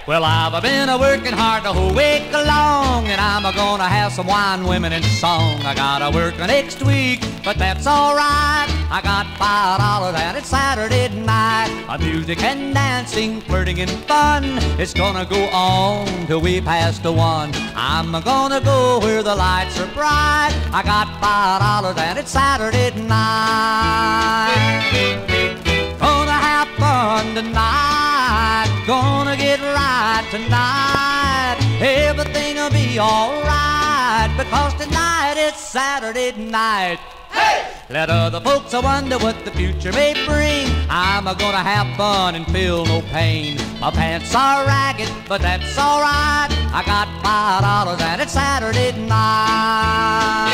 Well, I've been a-working hard the whole week long, and I'm a-gonna have some wine, women, and song. I gotta work next week, but that's alright. I got $5 and it's Saturday night. Music and dancing, flirting and fun. It's gonna go on till we pass the one. I'm gonna go where the lights are bright. I got $5 and it's Saturday night. Gonna have fun tonight, gonna get right tonight. Everything'll be alright, because tonight it's Saturday night. Hey! Let other folks wonder what the future may bring. I'm gonna have fun and feel no pain. My pants are ragged, but that's alright. I got $5 and it's Saturday night.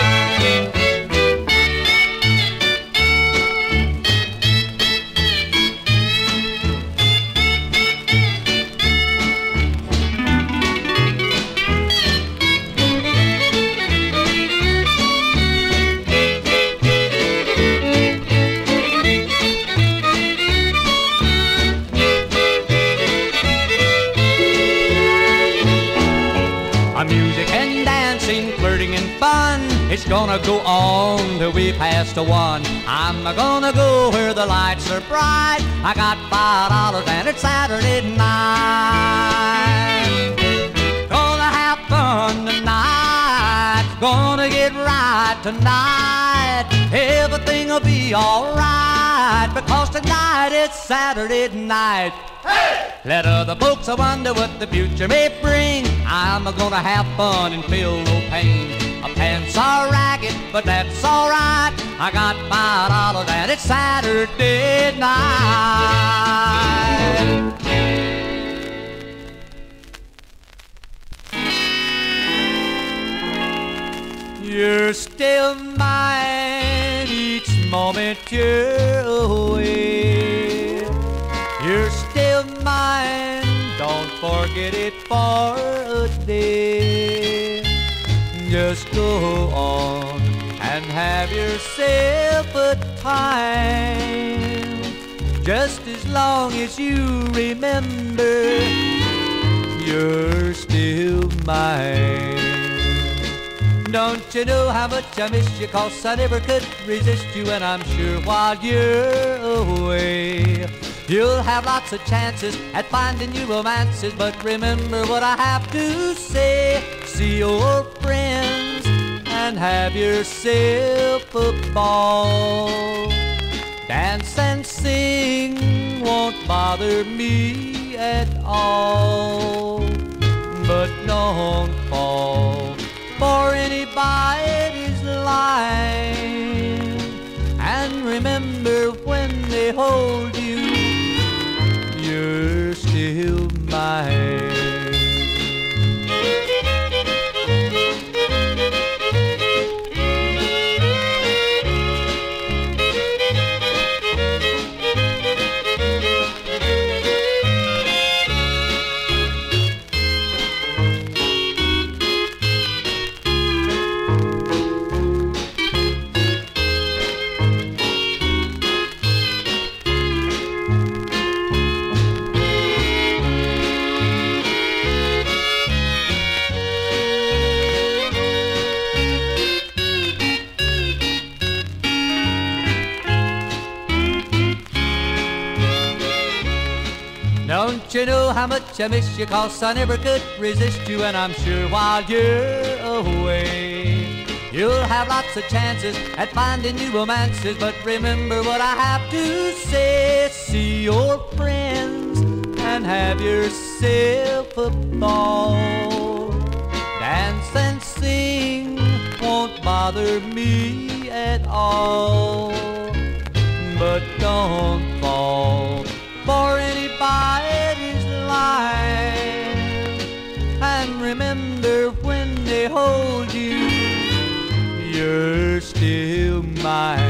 Music and dancing, flirting and fun. It's gonna go on till we pass the one. I'm gonna go where the lights are bright. I got $5 and it's Saturday night. Gonna have fun tonight, gonna get right tonight. Everything'll be alright, because tonight it's Saturday night. Hey! Let other folks wonder what the future may bring. I'm gonna have fun and feel no pain. My pants are ragged, but that's alright. I got $5 and it's Saturday night. You're still mine each moment you're away. You're still mine, don't forget it for a day. Just go on and have yourself a time, just as long as you remember you're still mine. Don't you know how much I miss you, 'cause I never could resist you, and I'm sure while you're away you'll have lots of chances at finding new romances. But remember what I have to say: see your friends and have yourself a ball. Dance and sing won't bother me at all, but don't fall for anybody's line. And remember, when they hold you, you're still mine. Don't you know how much I miss you, 'cause I never could resist you, and I'm sure while you're away you'll have lots of chances at finding new romances. But remember what I have to say: see your friends and have yourself a ball. Dance and sing won't bother me at all, but don't fall for anybody's line. And remember, when they hold you, you're still mine.